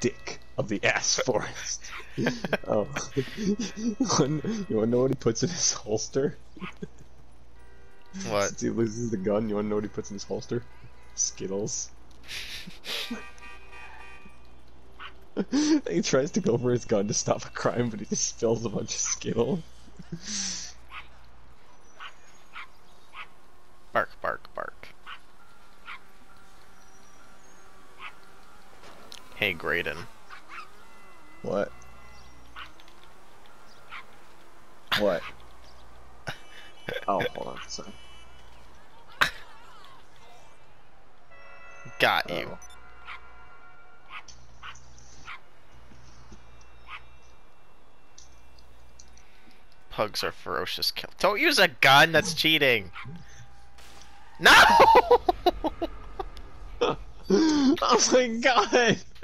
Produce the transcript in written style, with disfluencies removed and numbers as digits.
dick of the ass forest. Oh, you wanna know what he puts in his holster? What? Since he loses the gun, you wanna know what he puts in his holster? Skittles. He tries to go for his gun to stop a crime, but he just spills a bunch of Skittles. Bark, bark, bark. Hey, Graydon. What? What? Oh, hold on. Sorry. Got you. Pugs are ferocious kill. Don't use a gun, that's cheating. No! Oh my god!